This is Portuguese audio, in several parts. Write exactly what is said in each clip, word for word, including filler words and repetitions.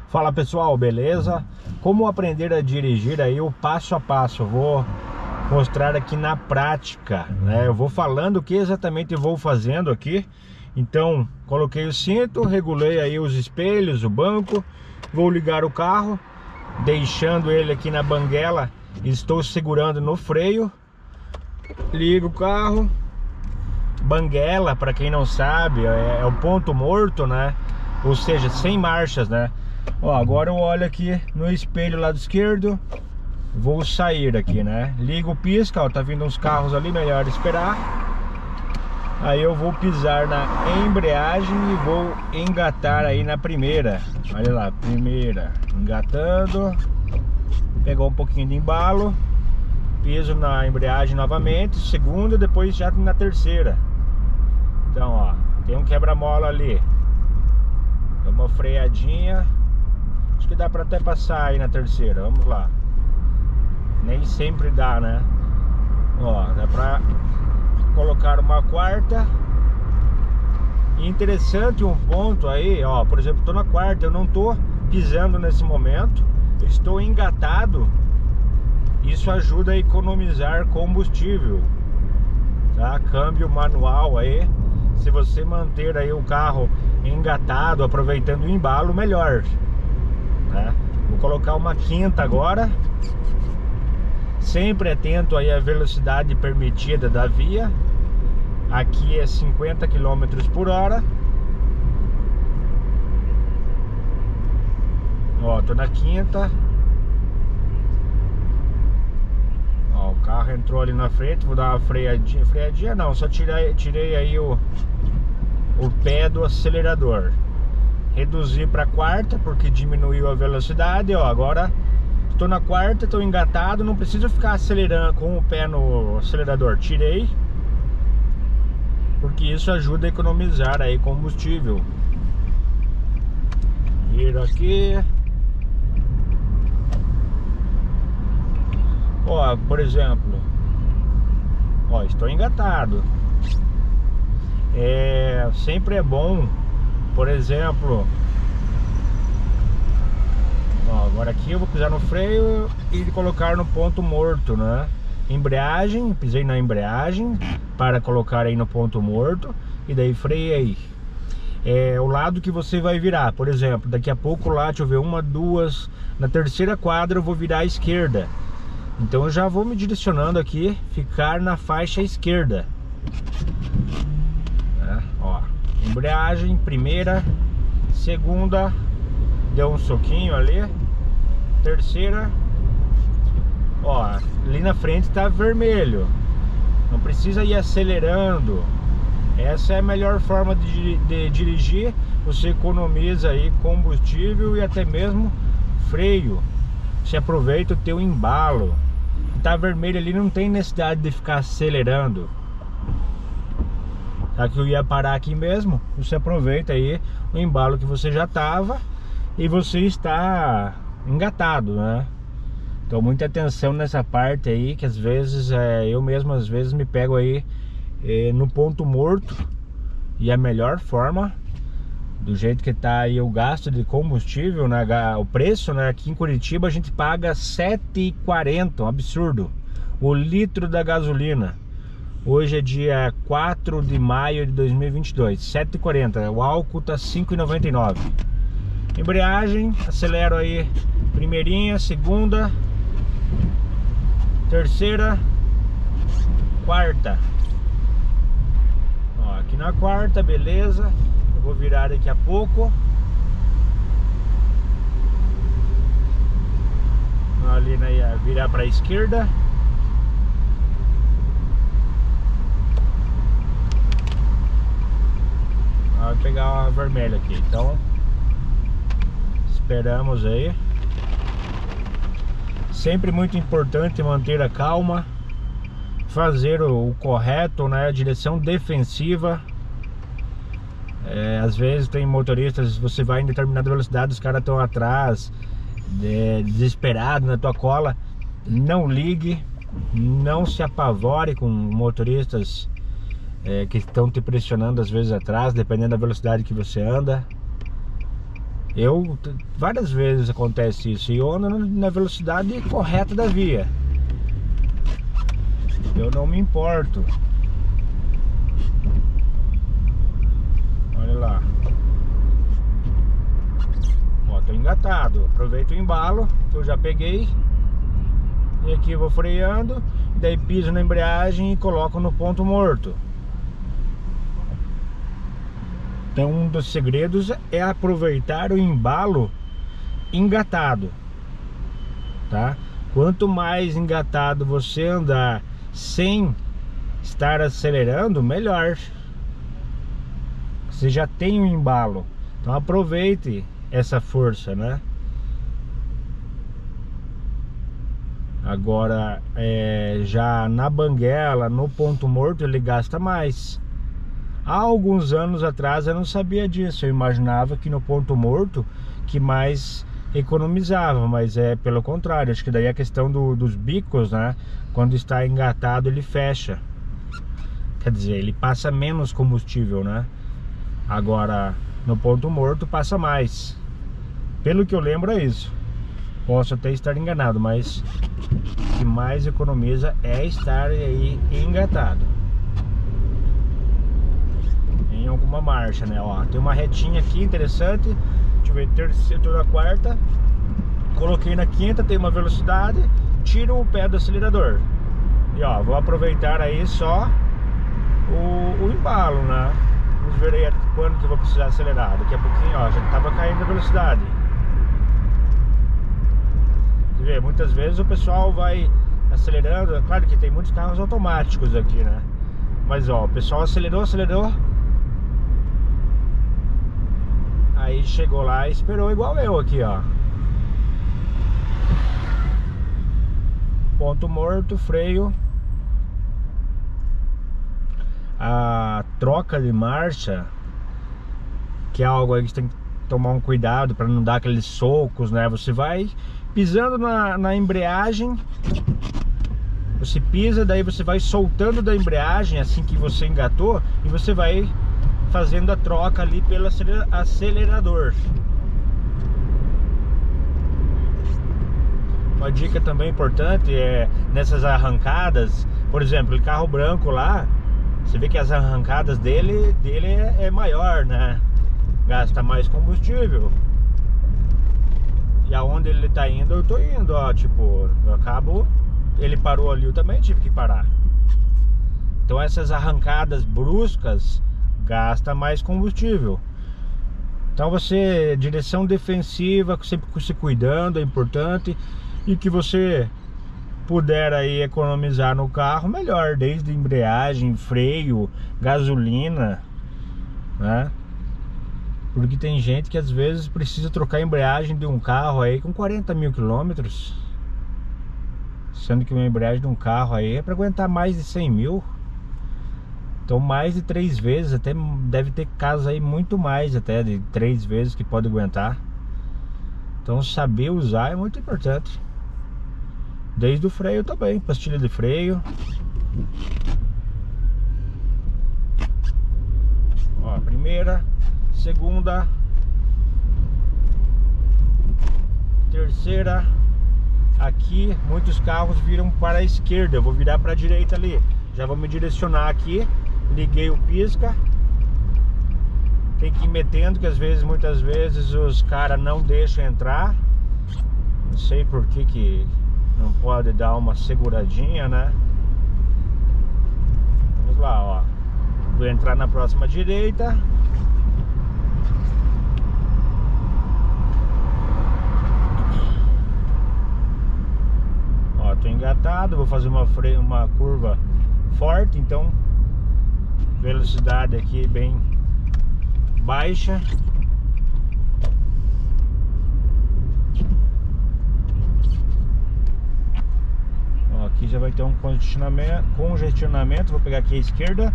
Fala pessoal, beleza? Como aprender a dirigir aí o passo a passo? Eu vou mostrar aqui na prática, né? Eu vou falando o que exatamente vou fazendo aqui. Então, coloquei o cinto, regulei aí os espelhos, o banco, vou ligar o carro, deixando ele aqui na banguela, estou segurando no freio, ligo o carro. Banguela, para quem não sabe, é, é o ponto morto, né? Ou seja, sem marchas, né? Ó, agora eu olho aqui no espelho lado esquerdo, vou sair aqui, né? Ligo o pisca, ó, tá vindo uns carros ali, melhor esperar. Aí eu vou pisar na embreagem e vou engatar aí na primeira. Olha lá, primeira, engatando. Pegou um pouquinho de embalo, piso na embreagem novamente, segunda, depois já na terceira. Então, ó, tem um quebra-mola ali. Dá uma freadinha. Acho que dá pra até passar aí na terceira. Vamos lá. Nem sempre dá, né? Ó, dá pra colocar uma quarta. E interessante um ponto aí, ó, por exemplo, tô na quarta, eu não tô pisando nesse momento, eu estou engatado. Isso ajuda a economizar combustível, tá? Câmbio manual aí, se você manter aí o carro engatado, aproveitando o embalo, melhor, né? Vou colocar uma quinta agora, sempre atento aí à velocidade permitida da via. Aqui é cinquenta quilômetros por hora. Ó, tô na quinta. Ó, o carro entrou ali na frente, vou dar uma freadinha, freadinha não, só tirei, tirei aí o, o pé do acelerador. Reduzi para quarta porque diminuiu a velocidade, ó, agora estou na quarta, estou engatado, não preciso ficar acelerando com o pé no acelerador, tirei, porque isso ajuda a economizar aí combustível. Viro aqui. Ó, por exemplo, ó, estou engatado. É, sempre é bom, por exemplo, ó, agora aqui eu vou pisar no freio e colocar no ponto morto, né? Embreagem, pisei na embreagem para colocar aí no ponto morto e daí freiei. É o lado que você vai virar, por exemplo, daqui a pouco lá, deixa eu ver, uma, duas, na terceira quadra eu vou virar à esquerda. Então eu já vou me direcionando aqui, ficar na faixa esquerda. É, ó, embreagem, primeira, segunda, deu um soquinho ali, terceira, ó, ali na frente tá vermelho, não precisa ir acelerando. Essa é a melhor forma de, de dirigir, você economiza aí combustível e até mesmo freio. Você aproveita o teu embalo. Tá vermelho ali, não tem necessidade de ficar acelerando. Já que eu ia parar aqui mesmo, você aproveita aí o embalo que você já tava e você está engatado, né? Então muita atenção nessa parte aí, que às vezes é, eu mesmo às vezes me pego aí é, no ponto morto. E a melhor forma, do jeito que tá aí o gasto de combustível, né, o preço, né, aqui em Curitiba a gente paga sete reais e quarenta centavos, um absurdo, o litro da gasolina. Hoje é dia quatro de maio de dois mil e vinte e dois, sete reais e quarenta centavos, o álcool tá cinco reais e noventa e nove centavos. Embreagem, acelero aí, primeirinha, segunda, terceira, quarta. Ó, aqui na quarta, beleza. Eu vou virar daqui a pouco. Ali, né, virar para a esquerda. Vou pegar uma vermelha aqui. Então, esperamos aí. Sempre muito importante manter a calma, fazer o, o correto, né? A direção defensiva. É, às vezes tem motoristas, você vai em determinada velocidade, os caras estão atrás, é, desesperado na tua cola. Não ligue, não se apavore com motoristas é, que estão te pressionando às vezes atrás, dependendo da velocidade que você anda. Eu, várias vezes acontece isso, e eu ando na velocidade correta da via. Eu não me importo. Olha lá. Ó, tô engatado. Aproveito o embalo que eu já peguei. E aqui eu vou freando. Daí piso na embreagem e coloco no ponto morto. Então um dos segredos é aproveitar o embalo engatado, tá? Quanto mais engatado você andar sem estar acelerando, melhor. Você já tem um embalo, então aproveite essa força, né? Agora, é, já na banguela, no ponto morto, ele gasta mais. Há alguns anos atrás eu não sabia disso. Eu imaginava que no ponto morto que mais economizava, mas é pelo contrário. Acho que daí a questão do, dos bicos, né? Quando está engatado ele fecha. Quer dizer, ele passa menos combustível, né? Agora no ponto morto passa mais. Pelo que eu lembro é isso. Posso até estar enganado, mas o que mais economiza é estar aí engatado em alguma marcha, né? Ó, tem uma retinha aqui interessante. Deixa eu ver, terceira, toda quarta. Coloquei na quinta, tem uma velocidade. Tiro o pé do acelerador. E ó, vou aproveitar aí só o, o embalo, né? Vamos ver aí quando que eu vou precisar acelerar. Daqui a pouquinho, ó, já tava caindo a velocidade. Você vê, muitas vezes o pessoal vai acelerando. É claro que tem muitos carros automáticos aqui, né? Mas ó, o pessoal acelerou, acelerou. Aí chegou lá e esperou igual eu aqui, ó. Ponto morto, freio. A troca de marcha, que é algo aí que você tem que tomar um cuidado para não dar aqueles socos, né? Você vai pisando na, na embreagem. Você pisa, daí você vai soltando da embreagem assim que você engatou. E você vai fazendo a troca ali pelo acelerador. Uma dica também importante é nessas arrancadas, por exemplo, o carro branco lá, você vê que as arrancadas dele, dele é, é maior, né? Gasta mais combustível. E aonde ele tá indo, eu tô indo, ó, tipo, eu acabo, ele parou ali, eu também tive que parar. Então essas arrancadas bruscas gasta mais combustível. Então você, direção defensiva, sempre se cuidando, é importante. E que você puder aí economizar no carro, melhor. Desde embreagem, freio, gasolina, né? Porque tem gente que às vezes precisa trocar a embreagem de um carro aí com quarenta mil quilômetros, sendo que uma embreagem de um carro aí é para aguentar mais de cem mil. Então mais de três vezes, até deve ter casos aí muito mais até de três vezes que pode aguentar. Então saber usar é muito importante. Desde o freio também, pastilha de freio. Ó, primeira, segunda, terceira. Aqui muitos carros viram para a esquerda, eu vou virar para a direita ali. Já vou me direcionar aqui. Liguei o pisca. Tem que ir metendo, que às vezes, muitas vezes os caras não deixam entrar. Não sei por que que não pode dar uma seguradinha, né? Vamos lá, ó. Vou entrar na próxima direita. Ó, tô engatado, vou fazer uma, fre... uma curva forte, então velocidade aqui bem baixa. Ó, aqui já vai ter um congestionamento, congestionamento. Vou pegar aqui a esquerda.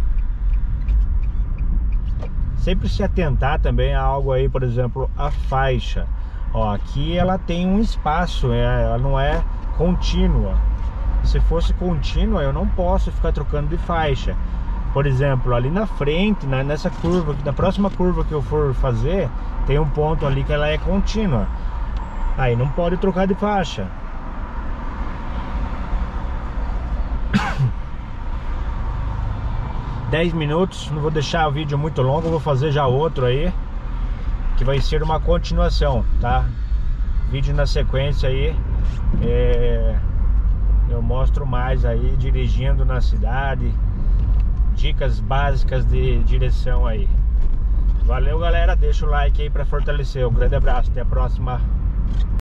Sempre se atentar também a algo aí, por exemplo, a faixa. Ó, aqui ela tem um espaço, é, ela não é contínua. Se fosse contínua, eu não posso ficar trocando de faixa. por exemplo, ali na frente, na, nessa curva, na próxima curva que eu for fazer, tem um ponto ali que ela é contínua. Aí não pode trocar de faixa. dez minutos, não vou deixar o vídeo muito longo, vou fazer já outro aí, que vai ser uma continuação, tá? Vídeo na sequência aí, é, eu mostro mais aí, dirigindo na cidade, dicas básicas de direção aí. Valeu, galera, deixa o like aí pra fortalecer, um grande abraço, até a próxima.